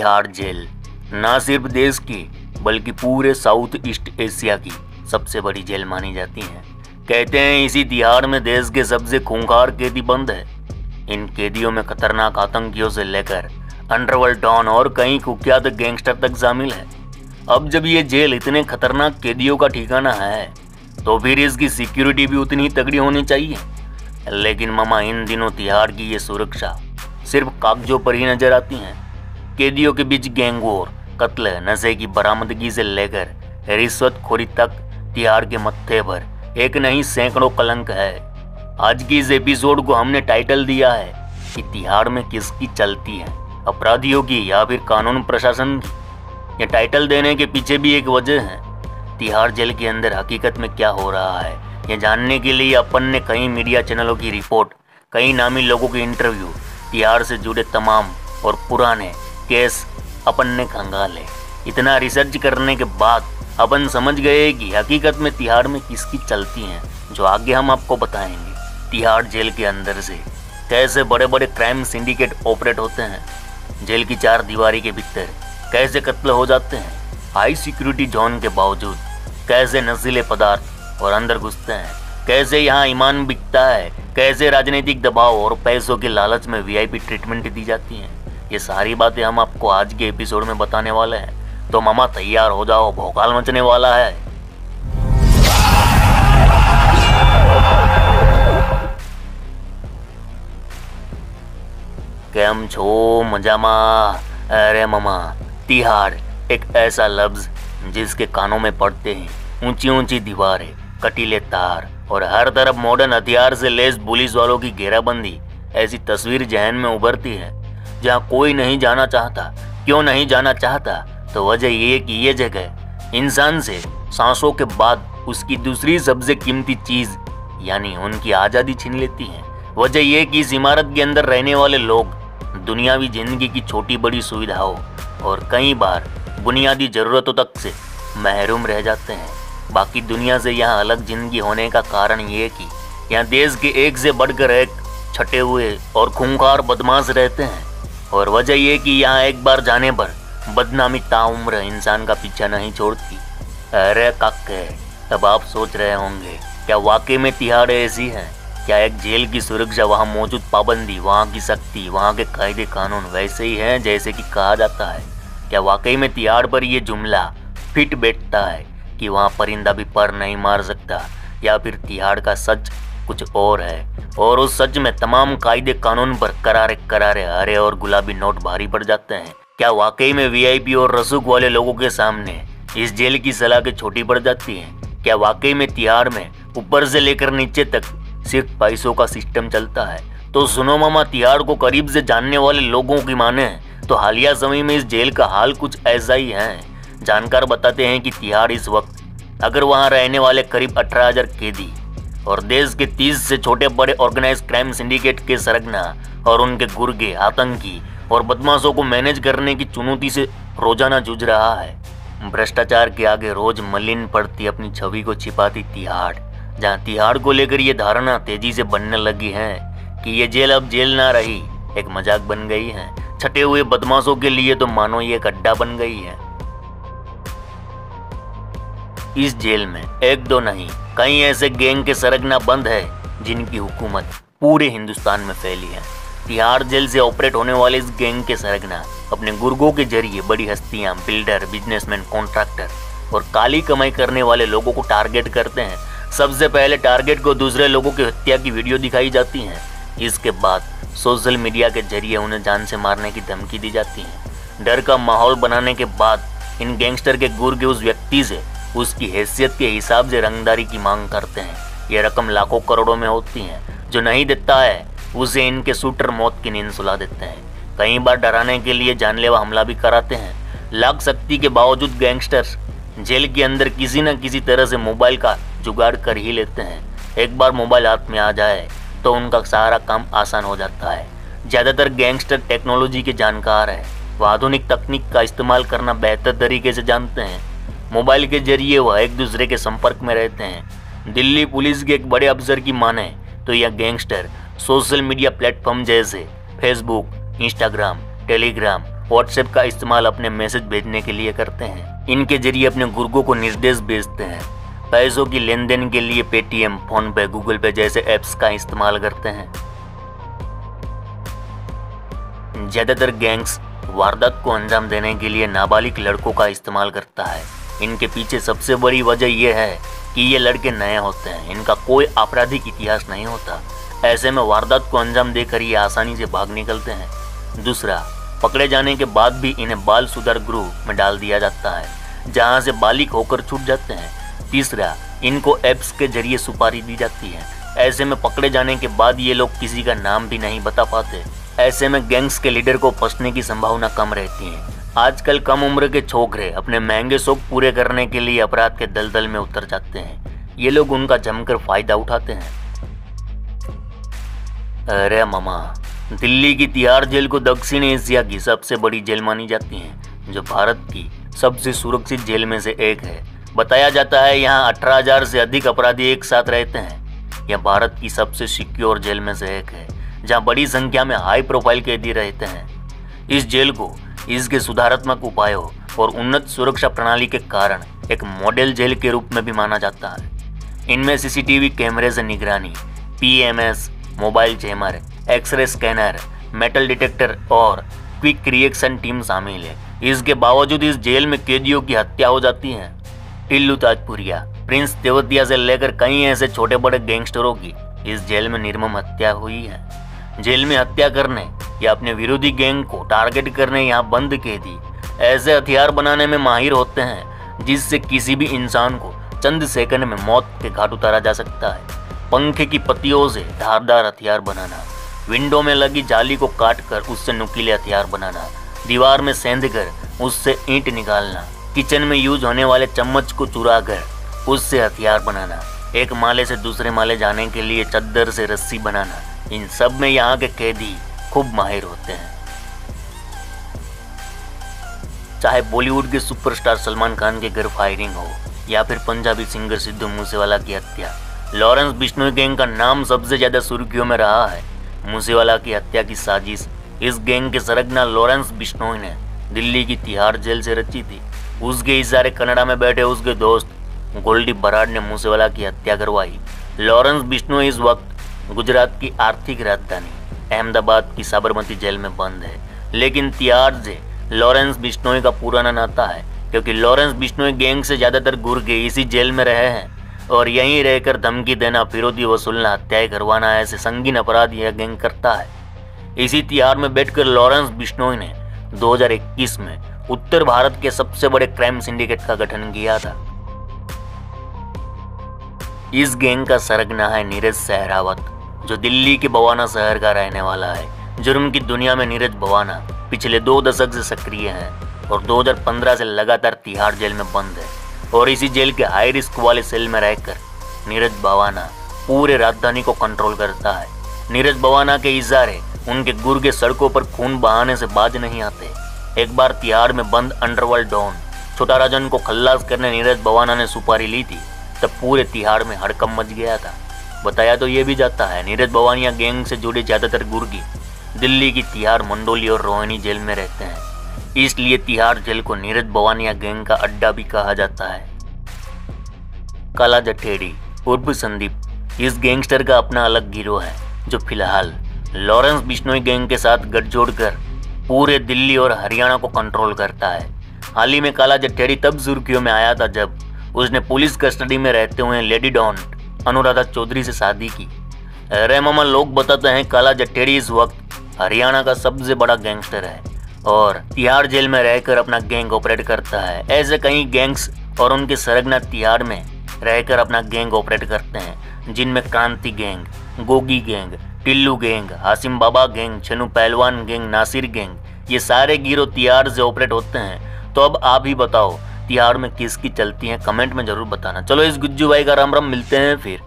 Tihar jail न सिर्फ देश की बल्कि पूरे साउथ ईस्ट एशिया की सबसे बड़ी जेल मानी जाती है। कहते हैं इसी तिहाड़ में देश के सबसे खूंखार कैदी बंद है। इन कैदियों में खतरनाक आतंकियों से लेकर अंडरवर्ल्ड डॉन और कई कुख्यात गैंगस्टर तक शामिल है। अब जब ये जेल इतने खतरनाक कैदियों का ठिकाना है तो फिर इसकी सिक्योरिटी भी उतनी ही तगड़ी होनी चाहिए। लेकिन मामा, इन दिनों तिहाड़ की ये सुरक्षा सिर्फ कागजों पर ही नजर आती है। कैदियों के बीच गैंगवॉर, कत्ल, नशे की बरामदगी से लेकर रिश्वतखोरी तक तिहाड़ के मत्थे पर एक नहीं सैकड़ों कलंक है। आज की इस एपिसोड को हमने टाइटल दिया है कि तिहाड़ में किसकी चलती है, अपराधियों की या फिर कानून प्रशासन की। ये टाइटल देने के पीछे भी एक वजह है। तिहाड़ जेल के अंदर हकीकत में क्या हो रहा है, ये जानने के लिए अपन ने कई मीडिया चैनलों की रिपोर्ट, कई नामी लोगों के इंटरव्यू, तिहाड़ से जुड़े तमाम और पुराने केस अपन ने खंगाले। इतना रिसर्च करने के बाद अपन समझ गए कि हकीकत में तिहाड़ में किसकी चलती हैं, जो आगे हम आपको बताएंगे। तिहाड़ जेल के अंदर से कैसे बड़े बड़े क्राइम सिंडिकेट ऑपरेट होते हैं, जेल की चार दीवारी के भीतर कैसे कत्ल हो जाते हैं, हाई सिक्योरिटी जोन के बावजूद कैसे नशीले पदार्थ और अंदर घुसते हैं, कैसे यहाँ ईमान बिकता है, कैसे राजनीतिक दबाव और पैसों के लालच में वीआईपी ट्रीटमेंट दी जाती हैं। ये सारी बातें हम आपको आज के एपिसोड में बताने वाले हैं। तो मामा तैयार हो जाओ, भौकाल मचने वाला है। केम छो मजामा? अरे मामा, तिहाड़ एक ऐसा लफ्ज जिसके कानों में पड़ते हैं ऊंची ऊंची दीवारें, कटीले तार और हर तरफ मॉडर्न हथियार से लैस पुलिस वालों की घेराबंदी। ऐसी तस्वीर जहन में उभरती है जहां कोई नहीं जाना चाहता। क्यों नहीं जाना चाहता? तो वजह ये कि ये जगह इंसान से सांसों के बाद उसकी दूसरी सबसे कीमती चीज यानी उनकी आज़ादी छीन लेती है। वजह ये कि इस इमारत के अंदर रहने वाले लोग दुनियावी जिंदगी की छोटी बड़ी सुविधाओं और कई बार बुनियादी जरूरतों तक से महरूम रह जाते हैं। बाकी दुनिया से यहाँ अलग जिंदगी होने का कारण ये कि यहाँ देश के एक से बढ़कर एक छटे हुए और खूंखार बदमाश रहते हैं। और वजह यह कि यहाँ एक बार जाने पर बदनामी ताउम्र इंसान का पीछा नहीं छोड़ती। अरे काके, तब आप सोच रहे होंगे क्या वाकई में तिहाड़ ऐसी है? क्या एक जेल की सुरक्षा, वहाँ मौजूद पाबंदी, वहाँ की शक्ति, वहाँ के कायदे कानून वैसे ही हैं जैसे कि कहा जाता है? क्या वाकई में तिहाड़ पर यह जुमला फिट बैठता है कि वहाँ परिंदा भी पर नहीं मार सकता? या फिर तिहाड़ का सच कुछ और है और उस सच में तमाम कायदे कानून पर करारे करारे हरे और गुलाबी नोट भारी पड़ जाते हैं? क्या वाकई में वीआईपी और रसूख वाले लोगों के सामने इस जेल की सलाखें छोटी पड़ जाती हैं? क्या वाकई में तिहाड़ में ऊपर से लेकर नीचे तक सिर्फ पैसों का सिस्टम चलता है? तो सुनो मामा, तिहाड़ को करीब से जानने वाले लोगों की माने तो हालिया समय में इस जेल का हाल कुछ ऐसा ही है। जानकार बताते हैं कि तिहाड़ इस वक्त अगर वहां रहने वाले करीब 18,000 कैदी और देश के 30 से छोटे बड़े ऑर्गेनाइज क्राइम सिंडिकेट के सरगना और उनके गुर्गे, आतंकी और बदमाशों को मैनेज करने की चुनौती से रोजाना जूझ रहा है। भ्रष्टाचार के आगे रोज मलिन पड़ती अपनी छवि को छिपाती तिहाड़, जहां तिहाड़ को लेकर ये धारणा तेजी से बनने लगी है कि ये जेल अब जेल ना रही, एक मजाक बन गई है। छटे हुए बदमाशों के लिए तो मानो ये एक अड्डा बन गई है। इस जेल में एक दो नहीं, कई ऐसे गैंग के सरगना बंद है जिनकी हुकूमत पूरे हिंदुस्तान में फैली है। तिहाड़ जेल से ऑपरेट होने वाले इस गैंग के सरगना अपने गुर्गों के जरिए बड़ी हस्तियां, बिल्डर, बिजनेसमैन, कॉन्ट्रैक्टर और काली कमाई करने वाले लोगों को टारगेट करते हैं। सबसे पहले टारगेट को दूसरे लोगों की हत्या की वीडियो दिखाई जाती है। इसके बाद सोशल मीडिया के जरिए उन्हें जान से मारने की धमकी दी जाती है। डर का माहौल बनाने के बाद इन गैंगस्टर के गुर्गे उस व्यक्ति से उसकी हैसियत के हिसाब से रंगदारी की मांग करते हैं। यह रकम लाखों करोड़ों में होती है। जो नहीं देता है उसे इनके शूटर मौत की नींद सुला देते हैं। कई बार डराने के लिए जानलेवा हमला भी कराते हैं। लाख शक्ति के बावजूद गैंगस्टर्स जेल के अंदर किसी न किसी तरह से मोबाइल का जुगाड़ कर ही लेते हैं। एक बार मोबाइल हाथ में आ जाए तो उनका सारा काम आसान हो जाता है। ज़्यादातर गैंगस्टर टेक्नोलॉजी के जानकार हैं। वह आधुनिक तकनीक का इस्तेमाल करना बेहतर तरीके से जानते हैं। मोबाइल के जरिए वह एक दूसरे के संपर्क में रहते हैं। दिल्ली पुलिस के एक बड़े अफसर की माने तो यह गैंगस्टर सोशल मीडिया प्लेटफॉर्म जैसे फेसबुक, इंस्टाग्राम, टेलीग्राम व्हाट्सएप का इस्तेमाल अपने मैसेज भेजने के लिए करते हैं। इनके जरिए अपने गुर्गों को निर्देश भेजते हैं। पैसों की लेन देन के लिए पेटीएम, फोन पे, गूगल पे जैसे ऐप्स का इस्तेमाल करते हैं। ज्यादातर गैंग्स वारदात को अंजाम देने के लिए नाबालिग लड़कों का इस्तेमाल करता है। इनके पीछे सबसे बड़ी वजह यह है कि ये लड़के नए होते हैं, इनका कोई आपराधिक इतिहास नहीं होता। ऐसे में वारदात को अंजाम देकर ये आसानी से भाग निकलते हैं। दूसरा, पकड़े जाने के बाद भी इन्हें बाल सुधार गृह में डाल दिया जाता है, जहां से बालिग होकर छूट जाते हैं। तीसरा, इनको ऐप्स के जरिए सुपारी दी जाती है। ऐसे में पकड़े जाने के बाद ये लोग किसी का नाम भी नहीं बता पाते। ऐसे में गैंग्स के लीडर को फंसने की संभावना कम रहती है। आजकल कम उम्र के छोकरे अपने महंगे शौक पूरे करने के लिए अपराध के दलदल में उतर जाते हैं। ये लोग उनका जमकर फायदा उठाते हैं। अरे मामा, दिल्ली की तिहाड़ जेल को दक्षिण एशिया की सबसे बड़ी जेल मानी जाती है, जो भारत की सबसे सुरक्षित जेल में से एक है। बताया जाता है यहाँ 18,000 से अधिक अपराधी एक साथ रहते हैं। यह भारत की सबसे सिक्योर जेल में से एक है, जहाँ बड़ी संख्या में हाई प्रोफाइल कैदी रहते हैं। इस जेल को इसके सुधारात्मक उपायों और उन्नत सुरक्षा प्रणाली के कारण एक मॉडल जेल के रूप में भी माना जाता है। इनमें सीसीटीवी कैमरे से निगरानी, PMS, mobile jammer, x ray scanner, metal detector और क्विक रिएक्शन टीम शामिल है। इसके बावजूद इस जेल में कैदियों की हत्या हो जाती है। टिल्लू ताजपुरिया, प्रिंस तेवतिया से लेकर कई ऐसे छोटे बड़े गैंगस्टरों की इस जेल में निर्मम हत्या हुई है। जेल में हत्या करने या अपने विरोधी गैंग को टारगेट करने यहाँ बंद कैदी ऐसे हथियार बनाने में माहिर होते हैं, जिससे किसी भी इंसान को चंद सेकंड में मौत के घाट उतारा जा सकता है। पंखे की पत्तियों से धारदार हथियार बनाना, विंडो में लगी जाली को काटकर उससे नुकीले हथियार बनाना, दीवार में सेंधकर उससे ईंट निकालना, किचन में यूज होने वाले चम्मच को चुराकर उससे हथियार बनाना, एक माले से दूसरे माले जाने के लिए चद्दर से रस्सी बनाना, इन सब में यहाँ के कैदी खूब माहिर होते हैं। चाहे बॉलीवुड के सुपरस्टार सलमान खान के घर फायरिंग हो या फिर पंजाबी सिंगर सिद्धू मूसेवाला की हत्या, लॉरेंस बिश्नोई गैंग का नाम सबसे ज्यादा सुर्खियों में रहा है। मूसेवाला की हत्या की साजिश इस गैंग के सरगना लॉरेंस बिश्नोई ने दिल्ली की तिहाड़ जेल से रची थी। उसके इशारे कनाडा में बैठे उसके दोस्त गोल्डी बराड ने मूसेवाला की हत्या करवाई। लॉरेंस बिश्नोई इस वक्त गुजरात की आर्थिक राजधानी अहमदाबाद की साबरमती जेल में बंद है, लेकिन तिहाड़ से लॉरेंस बिश्नोई का पुराना नाता है, क्योंकि लॉरेंस बिश्नोई गैंग से ज्यादातर गुर्गे इसी जेल में रहे हैं और यहीं रहकर धमकी देना, फिरौती वसूलना, हत्याएं करवाना ऐसे संगीन अपराध यह गैंग करता है। इसी तिहाड़ में बैठकर लॉरेंस बिश्नोई ने 2021 में उत्तर भारत के सबसे बड़े क्राइम सिंडिकेट का गठन किया था। इस गैंग का सरगना है नीरज सहरावत, जो दिल्ली के बवाना शहर का रहने वाला है। जुर्म की दुनिया में नीरज बवाना पिछले 2 दशक से सक्रिय है और 2015 से लगातार तिहाड़ जेल में बंद है। और इसी जेल के हाई रिस्क वाले सेल में रहकर नीरज बवाना पूरे राजधानी को कंट्रोल करता है। नीरज बवाना के इशारे उनके गुर्गे सड़कों पर खून बहाने से बाज नहीं आते। एक बार तिहाड़ में बंद अंडरवर्ल्ड डॉन छोटा राजन को खल्लास करने नीरज बवाना ने सुपारी ली थी, तब पूरे तिहाड़ में हड़कंप मच गया था। बताया तो ये भी जाता है नीरज बवानिया गैंग से जुड़े ज्यादातर गुर्गे दिल्ली की तिहाड़, मंडोली और रोहिणी जेल में रहते हैं। इसलिए तिहाड़ जेल को नीरज बवानिया गैंग का अड्डा भी कहा जाता है। काला जठेड़ी उर्फ संदीप, इस गैंगस्टर का अपना अलग गिरोह है, जो फिलहाल लॉरेंस बिश्नोई गैंग के साथ गठजोड़ कर पूरे दिल्ली और हरियाणा को कंट्रोल करता है। हाल ही में काला जठेड़ी तब सुर्खियों में आया था जब उसने पुलिस कस्टडी में रहते हुए लेडी डॉन अनुराधा चौधरी से शादी की। अरे मामा, लोग बताते हैं काला जठेड़ी इस वक्त हरियाणा का सबसे बड़ा गैंगस्टर है और तिहाड़ जेल में रहकर अपना गैंग ऑपरेट करता है। ऐसे कई गैंग्स और उनके सरगना तिहाड़ में रहकर अपना गैंग ऑपरेट करते हैं, जिनमें Kranti gang, Gogi gang, Tillu gang, Hashim Baba gang, Chhanu Pahalwan gang, Nasir gang, ये सारे गिरोह तिहाड़ से ऑपरेट होते हैं। तो अब आप ही बताओ तिहाड़ में किसकी चलती है, कमेंट में जरूर बताना। चलो इस गुज्जू भाई का राम राम, मिलते हैं फिर।